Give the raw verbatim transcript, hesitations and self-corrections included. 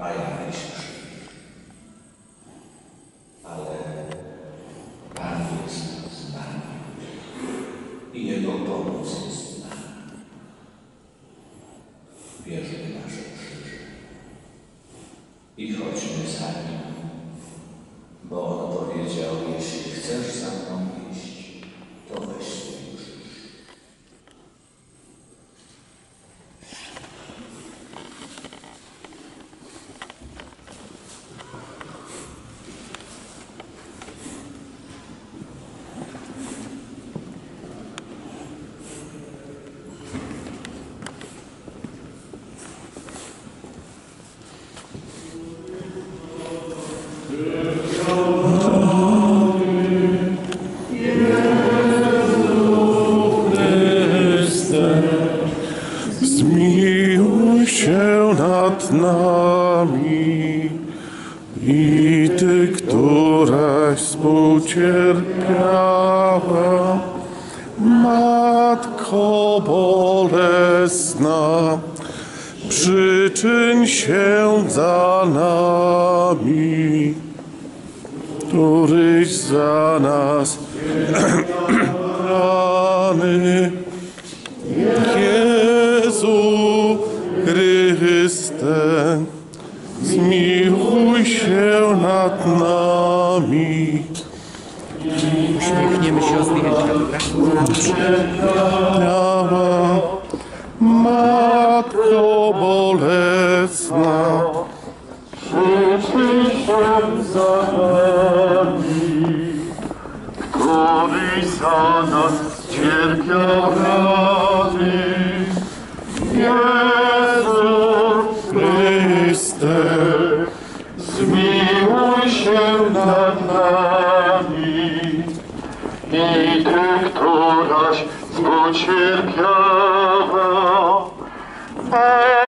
mają myśl, ale Pan jest z nami i Jego pomoc jest z nami. Bierzmy nasze krzyże i chodźmy za Nim, bo On powiedział: jeśli chcesz za mną iść, to weź swój krzyż. Zmiłuj się nad nami i Ty, któraś współcierpiała, Matko bolesna, przyczyń się za nami, któryś za nas rany. Jezu Chryste, zmiłuj się nad nami. Uśmiechniemy się o zdjęcia, Działa, Matko bolesna, przyczyń się za nami, któryś za nas cierpiał rany. Jezu Chryste, zmiłuj się nad nami i Ty, któraś współcierpiała.